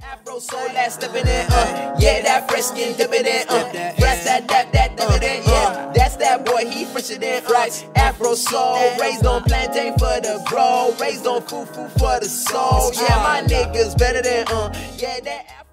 Afro soul that's stepping in, yeah, that fresh skin dipping in, yes, that dipping in, yeah, that's that boy, he fresher than rice. Afro soul, raised on plantain for the bro, raised on fufu for the soul, yeah, my niggas better than, yeah, that.